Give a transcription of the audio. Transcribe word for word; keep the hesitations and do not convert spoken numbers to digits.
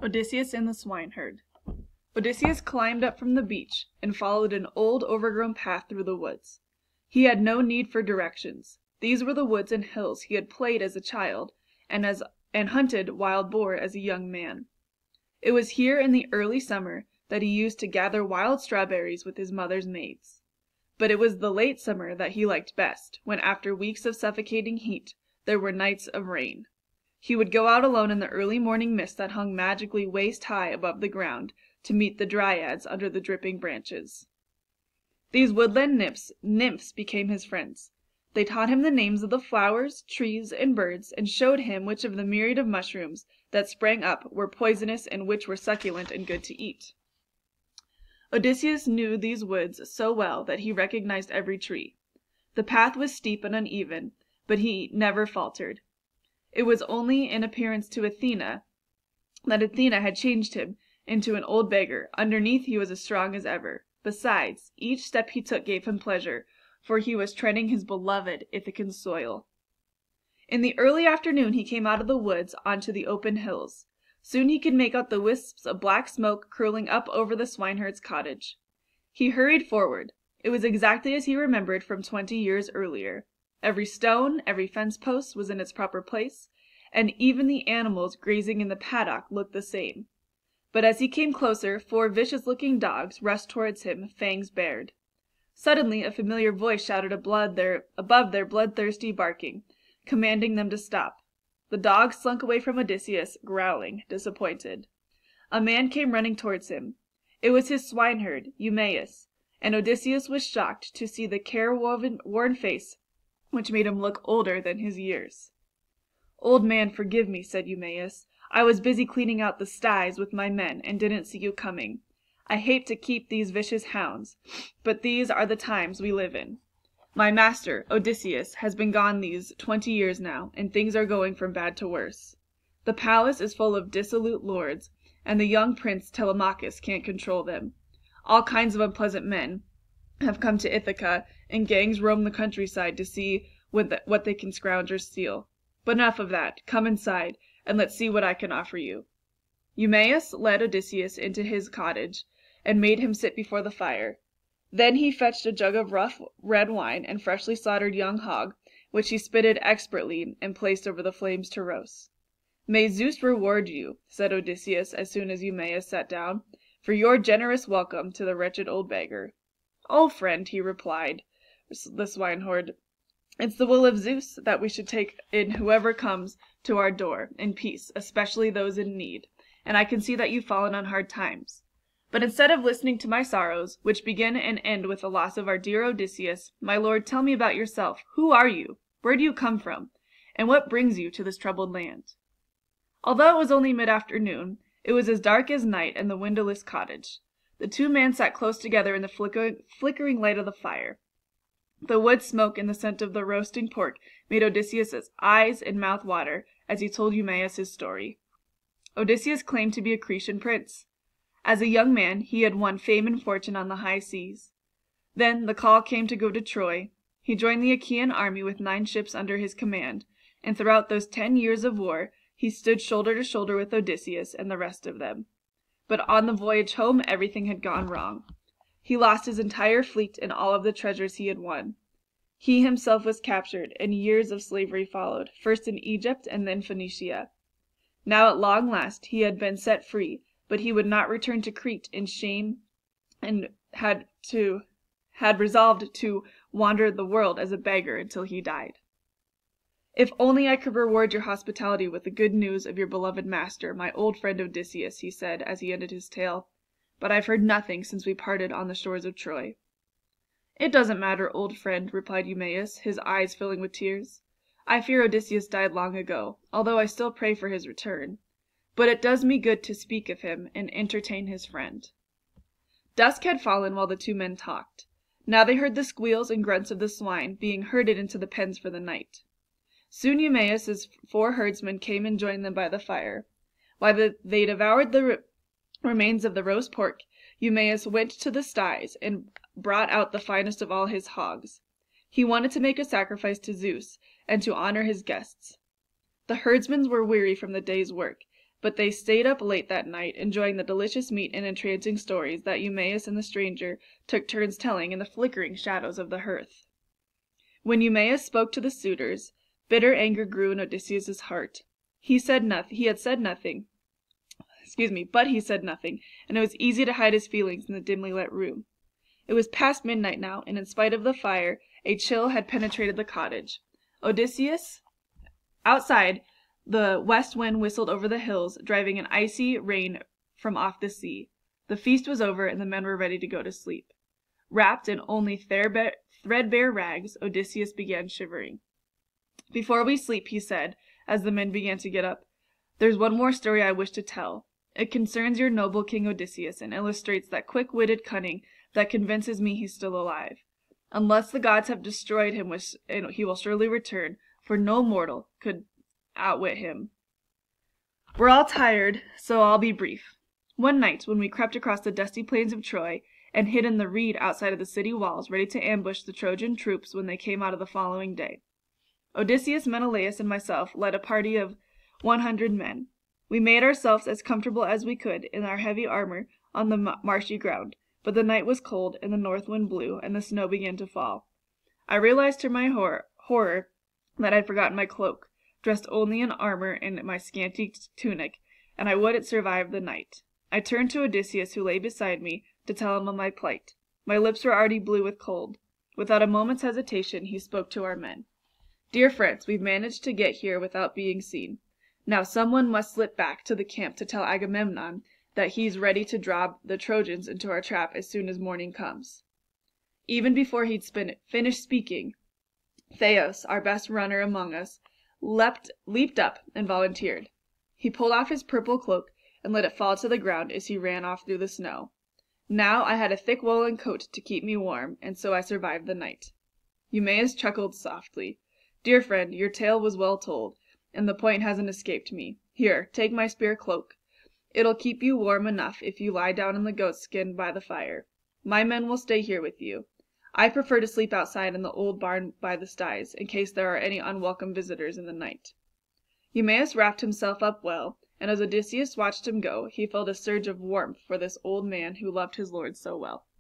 Odysseus and the Swineherd. Odysseus climbed up from the beach and followed an old overgrown path through the woods. He had no need for directions. These were the woods and hills he had played as a child and as and hunted wild boar as a young man. It was here in the early summer that he used to gather wild strawberries with his mother's maids. But it was the late summer that he liked best, when after weeks of suffocating heat there were nights of rain. He would go out alone in the early morning mist that hung magically waist-high above the ground to meet the dryads under the dripping branches. These woodland nymphs, nymphs became his friends. They taught him the names of the flowers, trees, and birds, and showed him which of the myriad of mushrooms that sprang up were poisonous and which were succulent and good to eat. Odysseus knew these woods so well that he recognized every tree. The path was steep and uneven, but he never faltered. It was only in appearance to Athena that Athena had changed him into an old beggar. Underneath he was as strong as ever. Besides, each step he took gave him pleasure, for he was treading his beloved Ithacan soil. In the early afternoon he came out of the woods onto the open hills. Soon he could make out the wisps of black smoke curling up over the swineherd's cottage. He hurried forward. It was exactly as he remembered from twenty years earlier. Every stone, every fence post was in its proper place, and even the animals grazing in the paddock looked the same. But as he came closer, four vicious-looking dogs rushed towards him, fangs bared. Suddenly a familiar voice shouted above their, above their bloodthirsty barking, commanding them to stop. The dogs slunk away from Odysseus, growling, disappointed. A man came running towards him. It was his swineherd, Eumaeus, and Odysseus was shocked to see the care-worn face which made him look older than his years. "Old man, forgive me," said Eumaeus. "I was busy cleaning out the sties with my men and didn't see you coming. I hate to keep these vicious hounds, but these are the times we live in. My master, Odysseus, has been gone these twenty years now, and things are going from bad to worse. The palace is full of dissolute lords, and the young prince Telemachus can't control them. All kinds of unpleasant men have come to Ithaca, and gangs roam the countryside to see what, the, what they can scrounge or steal. But enough of that. Come inside, and let's see what I can offer you." Eumaeus led Odysseus into his cottage, and made him sit before the fire. Then he fetched a jug of rough red wine and freshly slaughtered young hog, which he spitted expertly and placed over the flames to roast. "May Zeus reward you," said Odysseus as soon as Eumaeus sat down, "for your generous welcome to the wretched old beggar." "Oh, friend," he replied, the swineherd, "it's the will of Zeus that we should take in whoever comes to our door in peace, especially those in need, and I can see that you've fallen on hard times. But instead of listening to my sorrows, which begin and end with the loss of our dear Odysseus, my lord, tell me about yourself. Who are you? Where do you come from? And what brings you to this troubled land?" Although it was only mid-afternoon, it was as dark as night in the windowless cottage. The two men sat close together in the flicker flickering light of the fire. The wood smoke and the scent of the roasting pork made Odysseus' eyes and mouth water as he told Eumaeus his story. Odysseus claimed to be a Cretan prince. As a young man, he had won fame and fortune on the high seas. Then the call came to go to Troy. He joined the Achaean army with nine ships under his command, and throughout those ten years of war he stood shoulder to shoulder with Odysseus and the rest of them. But on the voyage home everything had gone wrong. He lost his entire fleet and all of the treasures he had won. He himself was captured, and years of slavery followed, first in Egypt and then Phoenicia. Now at long last he had been set free, but he would not return to Crete in shame, and had to had resolved to wander the world as a beggar until he died. "If only I could reward your hospitality with the good news of your beloved master, my old friend Odysseus," he said as he ended his tale. "But I've heard nothing since we parted on the shores of Troy." "It doesn't matter, old friend," replied Eumaeus, his eyes filling with tears. "I fear Odysseus died long ago, although I still pray for his return. But it does me good to speak of him and entertain his friend." Dusk had fallen while the two men talked. Now they heard the squeals and grunts of the swine being herded into the pens for the night. Soon Eumaeus's four herdsmen came and joined them by the fire. While the, they devoured the re remains of the roast pork, Eumaeus went to the sties and brought out the finest of all his hogs. He wanted to make a sacrifice to Zeus and to honor his guests. The herdsmen were weary from the day's work. but they stayed up late that night, enjoying the delicious meat and entrancing stories that Eumaeus and the stranger took turns telling in the flickering shadows of the hearth. When Eumaeus spoke to the suitors, bitter anger grew in Odysseus's heart. He said nothing. He had said nothing. Excuse me, but he said nothing, and it was easy to hide his feelings in the dimly lit room. It was past midnight now, and in spite of the fire, a chill had penetrated the cottage. Odysseus, outside, the west wind whistled over the hills, driving an icy rain from off the sea. The feast was over, and the men were ready to go to sleep. Wrapped in only threadbare rags, Odysseus began shivering. "Before we sleep," he said, as the men began to get up, "there's one more story I wish to tell. It concerns your noble King Odysseus, and illustrates that quick-witted cunning that convinces me he's still alive. Unless the gods have destroyed him, he will surely return, for no mortal could outwit him. We're all tired, so I'll be brief. One night, when we crept across the dusty plains of Troy, and hid in the reed outside of the city walls, ready to ambush the Trojan troops when they came out of the following day, Odysseus, Menelaus, and myself led a party of one hundred men. We made ourselves as comfortable as we could in our heavy armor on the marshy ground, but the night was cold, and the north wind blew, and the snow began to fall. I realized to my horror, horror that I'd forgotten my cloak, dressed only in armor and my scanty tunic, and I wouldn't survive the night. I turned to Odysseus, who lay beside me, to tell him of my plight. My lips were already blue with cold. Without a moment's hesitation, he spoke to our men. "Dear friends, we've managed to get here without being seen. Now someone must slip back to the camp to tell Agamemnon that he's ready to drop the Trojans into our trap as soon as morning comes." Even before he'd spin- finished speaking, Theos, our best runner among us, leapt, leaped up and volunteered. He pulled off his purple cloak and let it fall to the ground as he ran off through the snow. Now I had a thick woolen coat to keep me warm, and so I survived the night. Eumaeus chuckled softly. "Dear friend, your tale was well told, and the point hasn't escaped me. Here, take my spear cloak. It'll keep you warm enough if you lie down in the goatskin by the fire. My men will stay here with you. I prefer to sleep outside in the old barn by the sties, in case there are any unwelcome visitors in the night." Eumaeus wrapped himself up well, and as Odysseus watched him go, he felt a surge of warmth for this old man who loved his lord so well.